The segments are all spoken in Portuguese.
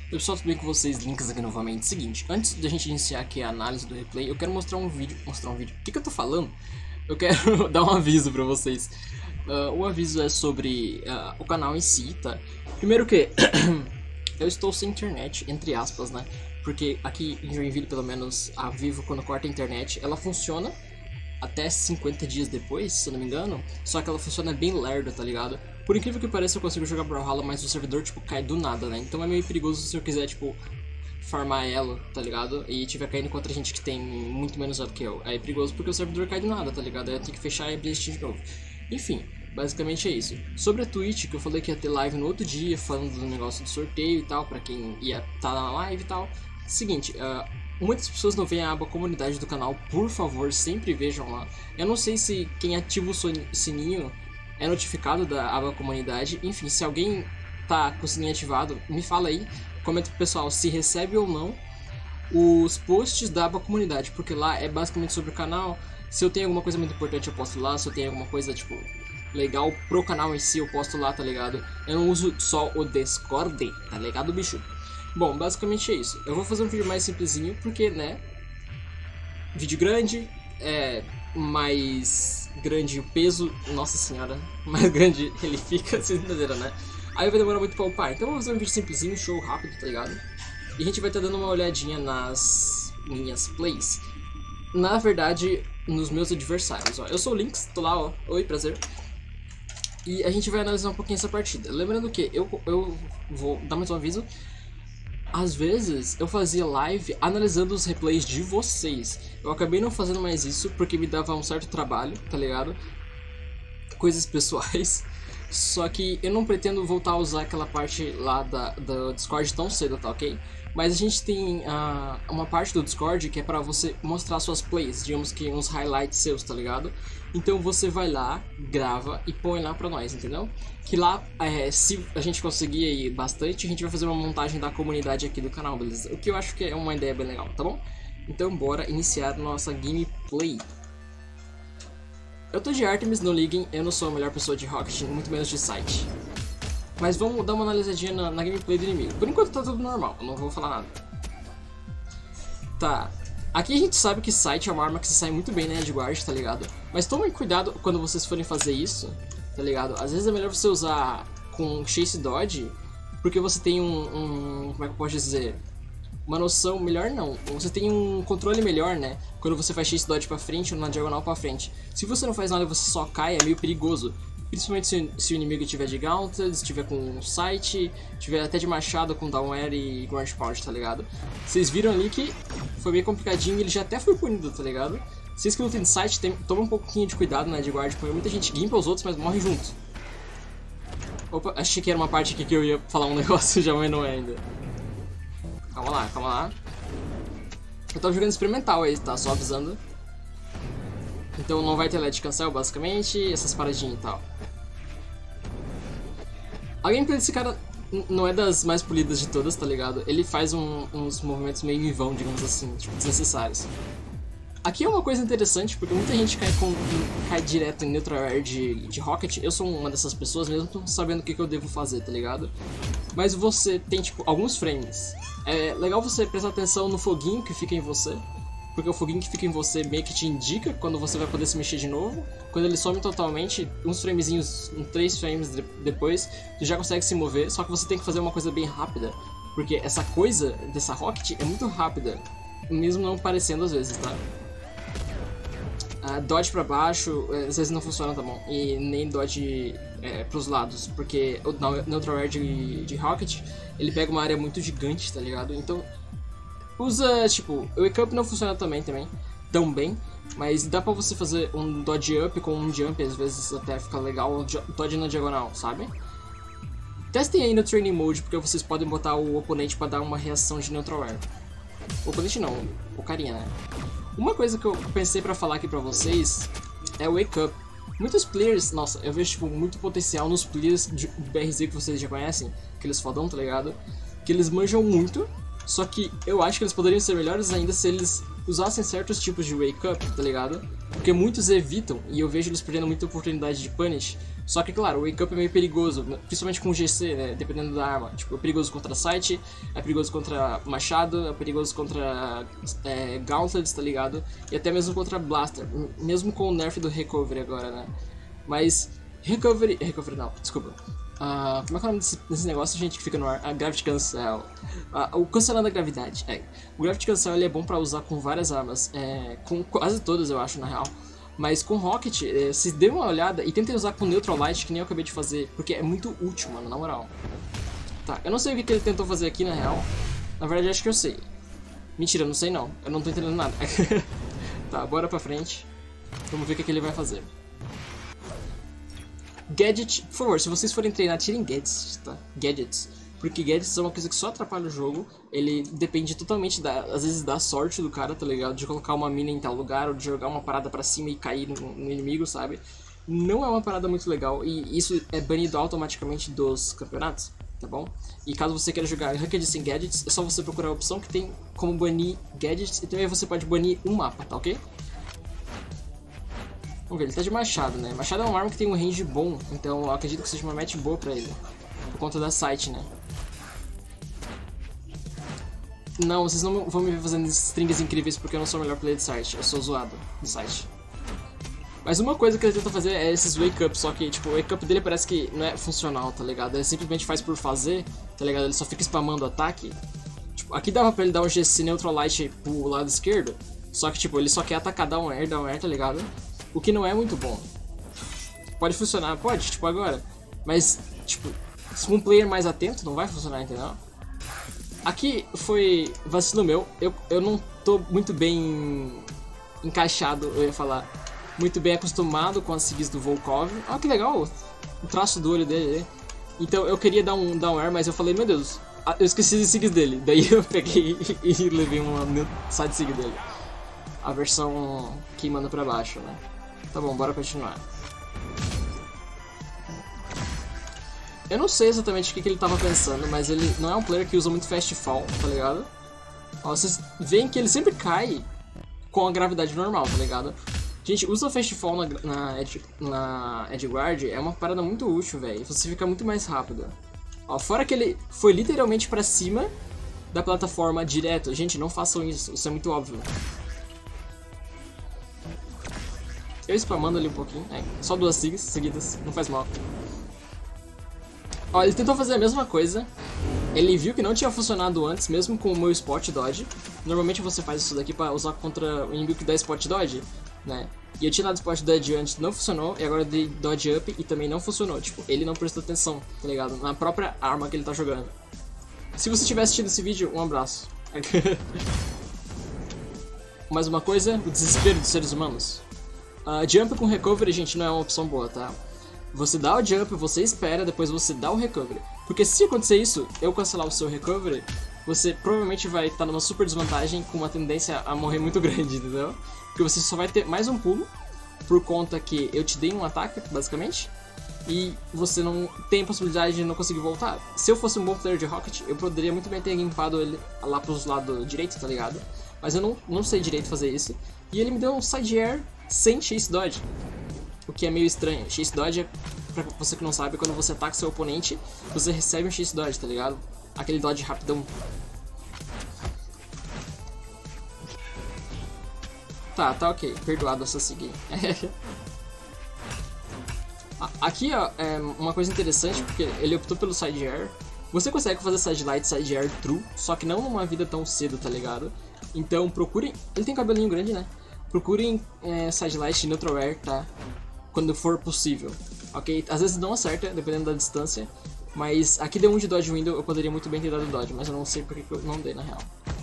Oi pessoal, tudo bem com vocês? Links aqui novamente. Seguinte, antes da gente iniciar aqui a análise do replay, eu quero mostrar um vídeo. O que eu tô falando? Eu quero dar um aviso pra vocês. O aviso é sobre o canal em si, tá? Primeiro que eu estou sem internet, entre aspas, né? Porque aqui em Joinville, pelo menos, a Vivo, quando corta a internet, ela funciona até 50 dias depois, se eu não me engano. Só que ela funciona bem lerda, tá ligado? Por incrível que pareça, eu consigo jogar Brawlhalla, mas o servidor, tipo, cai do nada, né? Então é meio perigoso se eu quiser, tipo, farmar elo, tá ligado? E tiver caindo contra gente que tem muito menos elo que eu. Aí é perigoso porque o servidor cai do nada, tá ligado? Aí eu tenho que fechar e abrir de novo. Enfim, basicamente é isso. Sobre a Twitch, que eu falei que ia ter live no outro dia, falando do negócio do sorteio e tal, pra quem ia estar na live e tal. Seguinte, muitas pessoas não veem a aba comunidade do canal, por favor, sempre vejam lá. Eu não sei se quem ativa o sininho é notificado da aba comunidade. Enfim, se alguém tá com o sininho ativado, me fala aí, comenta pro pessoal se recebe ou não os posts da aba comunidade, porque lá é basicamente sobre o canal. Se eu tenho alguma coisa muito importante eu posto lá, se eu tenho alguma coisa, tipo, legal pro canal em si eu posto lá, tá ligado? Eu não uso só o Discord, tá ligado, bicho? Bom, basicamente é isso. Eu vou fazer um vídeo mais simplesinho, porque, né, vídeo grande, mais grande o peso, nossa senhora, mais grande ele fica, vocês entenderam, né? Aí vai demorar muito pra upar, então eu vou fazer um vídeo simplesinho, show rápido, tá ligado? E a gente vai estar dando uma olhadinha nas minhas plays. Na verdade, nos meus adversários, ó. Eu sou o Lynx, tô lá, ó, oi, prazer. E a gente vai analisar um pouquinho essa partida. Lembrando que eu vou dar mais um aviso. Às vezes eu fazia live analisando os replays de vocês. Eu acabei não fazendo mais isso porque me dava um certo trabalho, tá ligado? Coisas pessoais. Só que eu não pretendo voltar a usar aquela parte lá do Discord tão cedo, tá ok? Mas a gente tem uma parte do Discord que é pra você mostrar suas plays, digamos que uns highlights seus, tá ligado? Então você vai lá, grava e põe lá pra nós, entendeu? Que lá, se a gente conseguir aí bastante, a gente vai fazer uma montagem da comunidade aqui do canal, beleza? O que eu acho que é uma ideia bem legal, tá bom? Então bora iniciar nossa gameplay. Eu tô de Artemis, não liguem, eu não sou a melhor pessoa de Rocket, muito menos de site. Mas vamos dar uma analisadinha na gameplay do inimigo. Por enquanto tá tudo normal, eu não vou falar nada. Tá, aqui a gente sabe que site é uma arma que se sai muito bem na Edgeguard, tá ligado? Mas tomem cuidado quando vocês forem fazer isso, tá ligado? Às vezes é melhor você usar com Chase Dodge, porque você tem como é que eu posso dizer? Uma noção melhor não, você tem um controle melhor, né? Quando você faz Chase Dodge pra frente ou na diagonal pra frente. Se você não faz nada e você só cai, é meio perigoso. Principalmente se o inimigo tiver de Gauntlet, se tiver com Sight, tiver até de Machado com Down Air e Ground Pound, tá ligado? Vocês viram ali que foi bem complicadinho e ele já até foi punido, tá ligado? Vocês que não tem Sight, toma um pouquinho de cuidado na Edgeguard, porque muita gente gimpa os outros, mas morre junto. Opa, achei que era uma parte aqui que eu ia falar um negócio já, mas não é ainda. Calma lá, calma lá. Eu tava jogando experimental aí, tá? Só avisando. Então não vai ter LED cancel, basicamente, essas paradinhas e tal. A gameplay desse cara não é das mais polidas de todas, tá ligado? Ele faz uns movimentos meio em vão, digamos assim, tipo, desnecessários. Aqui é uma coisa interessante, porque muita gente cai direto em Neutral Air de Rocket. Eu sou uma dessas pessoas, mesmo sabendo o que eu devo fazer, tá ligado? Mas você tem, tipo, alguns frames. É legal você prestar atenção no foguinho que fica em você, porque o foguinho que fica em você meio que te indica quando você vai poder se mexer de novo. Quando ele some totalmente, uns framezinhos, 3 frames depois, tu já consegue se mover, só que você tem que fazer uma coisa bem rápida, porque essa coisa dessa Rocket é muito rápida, mesmo não parecendo às vezes, tá? Dodge pra baixo, às vezes não funciona, tá bom? E nem dodge pros lados, porque o Neutral Air de Rocket, ele pega uma área muito gigante, tá ligado? Então, usa, tipo, o Wake Up não funciona tão bem, mas dá pra você fazer um Dodge Up com um Jump, às vezes até fica legal, Dodge na diagonal, sabe? Testem aí no Training Mode, porque vocês podem botar o oponente pra dar uma reação de Neutral Air. O oponente não, o carinha, né? Uma coisa que eu pensei pra falar aqui pra vocês é o Wake Up. Muitos players, nossa, eu vejo tipo, muito potencial nos players de BRZ que vocês já conhecem, aqueles fodão, tá ligado? Que eles manjam muito, só que eu acho que eles poderiam ser melhores ainda se eles usassem certos tipos de Wake Up, tá ligado? Porque muitos evitam, e eu vejo eles perdendo muita oportunidade de punish, Só que, claro, o Wake Up é meio perigoso, principalmente com o GC, né? Dependendo da arma. Tipo, é perigoso contra Sight, é perigoso contra Machado, é perigoso contra Gauntlets, tá ligado? E até mesmo contra Blaster, mesmo com o nerf do Recovery agora, né? Mas, Recovery não, desculpa. Como é que é o nome desse negócio, gente, que fica no ar? Gravity Cancel. O cancelando a gravidade. O Gravity Cancel ele é bom pra usar com várias armas, com quase todas eu acho, na real. Mas com Rocket, se dê uma olhada e tentem usar com Neutral Light, que nem eu acabei de fazer, porque é muito útil, mano, na moral. Tá, eu não sei o que ele tentou fazer aqui, na real. Na verdade, acho que eu sei. Mentira, eu não sei não. Eu não tô entendendo nada. Tá, bora pra frente. Vamos ver o que ele vai fazer. Gadget, por favor, se vocês forem treinar, tirem gadgets, tá? Gadgets. Porque gadgets é uma coisa que só atrapalha o jogo. Ele depende totalmente, às vezes, da sorte do cara, tá ligado? De colocar uma mina em tal lugar, ou de jogar uma parada pra cima e cair no inimigo, sabe? Não é uma parada muito legal, e isso é banido automaticamente dos campeonatos, tá bom? E caso você queira jogar Ranked sem gadgets, é só você procurar a opção que tem como banir gadgets, e também você pode banir um mapa, tá ok? Vamos ver, ele tá de Machado, né? Machado é uma arma que tem um range bom, então eu acredito que seja uma match boa pra ele. Por conta da Sight, né? Não, vocês não vão me ver fazendo strings incríveis porque eu não sou o melhor player de Sight. Eu sou zoado de Sight. Mas uma coisa que ele tenta fazer é esses wake up, só que tipo, o wake up dele parece que não é funcional, tá ligado? Ele simplesmente faz por fazer, tá ligado? Ele só fica spamando ataque. Tipo, aqui dava pra ele dar um GC Neutral Light pro lado esquerdo, só que tipo, ele só quer atacar down air, tá ligado? O que não é muito bom. Pode funcionar, pode, tipo agora. Mas, tipo, se um player mais atento não vai funcionar, entendeu? Aqui foi vacilo meu, eu não tô muito bem encaixado, eu ia falar, muito bem acostumado com as SIGs do Volkov. Ah, que legal, o traço do olho dele. Então eu queria dar um down air, mas eu falei, meu Deus, eu esqueci as SIGs dele. Daí eu peguei e levei uma side SIG dele. A versão que manda pra baixo, né? Tá bom, bora continuar. Eu não sei exatamente o que ele tava pensando, mas ele não é um player que usa muito Fast Fall, tá ligado? Ó, vocês veem que ele sempre cai com a gravidade normal, tá ligado? Gente, usa Fast Fall na Edgeguard é uma parada muito útil, velho. Você fica muito mais rápido. Ó, fora que ele foi literalmente pra cima da plataforma direto. Gente, não façam isso, isso é muito óbvio. Eu spamando ali um pouquinho, só 2 SIGs seguidas, não faz mal. Ó, ele tentou fazer a mesma coisa, ele viu que não tinha funcionado antes, mesmo com o meu Spot Dodge. Normalmente você faz isso daqui pra usar contra o inimigo que dá Spot Dodge, né? E eu tinha dado Spot Dodge antes, não funcionou, e agora eu dei Dodge Up e também não funcionou. Tipo, ele não prestou atenção, tá ligado? Na própria arma que ele tá jogando. Se você tiver assistido esse vídeo, um abraço. Mais uma coisa, o desespero dos seres humanos. Jump com recovery, gente, não é uma opção boa, tá? Você dá o jump, você espera, depois você dá o recovery. Porque se acontecer isso, eu cancelar o seu recovery, você provavelmente vai estar numa super desvantagem com uma tendência a morrer muito grande, entendeu? Porque você só vai ter mais um pulo, por conta que eu te dei um ataque, basicamente, e você não tem a possibilidade de não conseguir voltar. Se eu fosse um bom player de Rocket, eu poderia muito bem ter gimpado ele lá pros lados direito, tá ligado? Mas eu não sei direito fazer isso. E ele me deu um side air sem chase dodge. O que é meio estranho. Chase dodge, pra você que não sabe, quando você ataca seu oponente, você recebe um chase dodge, tá ligado? Aquele dodge rapidão. Tá ok. Perdoado essa seguir. Aqui, ó, é uma coisa interessante, porque ele optou pelo side air. Você consegue fazer side light, side air true, só que não numa vida tão cedo, tá ligado? Então procurem... Ele tem cabelinho grande, né? Procurem side light e neutral air, tá? Quando for possível, ok? Às vezes não acerta, dependendo da distância, mas aqui deu um de dodge window, eu poderia muito bem ter dado dodge, mas eu não sei porque eu não dei na real.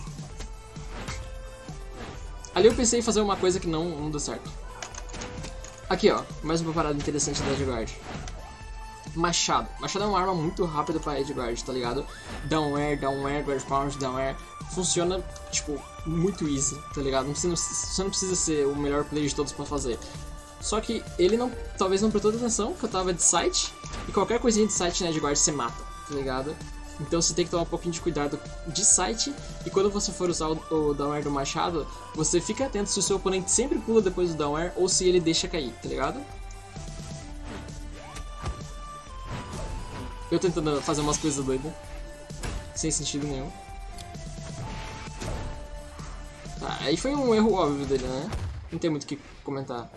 Ali eu pensei em fazer uma coisa que não deu certo. Aqui ó, mais uma parada interessante da Edgeguard. Machado. Machado é uma arma muito rápida pra Edgeguard, tá ligado? Down air, guard pound, down air. Funciona, tipo, muito easy, tá ligado? Você não precisa ser o melhor player de todos pra fazer. Só que ele talvez não prestou atenção, que eu tava de sight, e qualquer coisinha de sight na Edgeguard você mata, tá ligado? Então você tem que tomar um pouquinho de cuidado de sight, e quando você for usar o down air do machado, você fica atento se o seu oponente sempre pula depois do down air, ou se ele deixa cair, tá ligado? Eu tentando fazer umas coisas doidas. Sem sentido nenhum. Tá, aí foi um erro óbvio dele, né? Não tem muito o que comentar.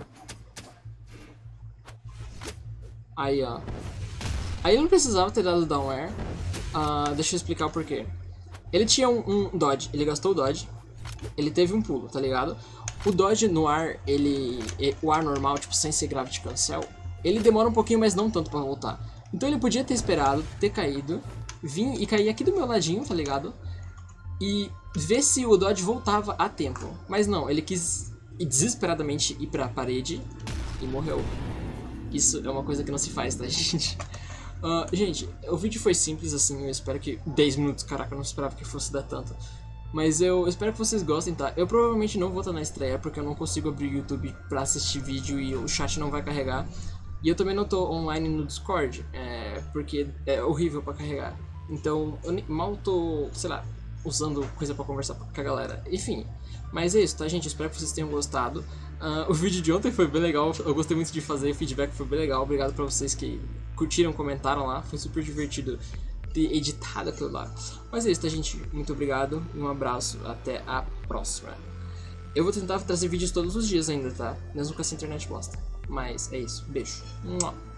Aí, ó. Aí ele não precisava ter dado down air. Deixa eu explicar o porquê. Ele tinha um dodge, ele gastou o dodge. Ele teve um pulo, tá ligado? O dodge no ar, o ar normal, tipo, sem ser gravity cancel, ele demora um pouquinho, mas não tanto pra voltar. Então ele podia ter esperado, ter caído, vir e cair aqui do meu ladinho, tá ligado? E ver se o dodge voltava a tempo. Mas não, ele quis desesperadamente ir pra parede e morreu. Isso é uma coisa que não se faz, tá, gente? Gente, o vídeo foi simples assim, eu espero que... 10 minutos, caraca, eu não esperava que fosse dar tanto. Mas eu espero que vocês gostem, tá? Eu provavelmente não vou estar na estreia, porque eu não consigo abrir o YouTube pra assistir vídeo e o chat não vai carregar. E eu também não tô online no Discord, porque é horrível pra carregar. Então, eu mal tô, sei lá, usando coisa pra conversar com a galera. Enfim, mas é isso, tá, gente? Eu espero que vocês tenham gostado. O vídeo de ontem foi bem legal, eu gostei muito de fazer, o feedback foi bem legal. Obrigado pra vocês que curtiram, comentaram lá, foi super divertido ter editado aquilo lá. Mas é isso, tá, gente? Muito obrigado, um abraço, até a próxima. Eu vou tentar trazer vídeos todos os dias ainda, tá? Mesmo com essa internet bosta. Mas é isso, beijo.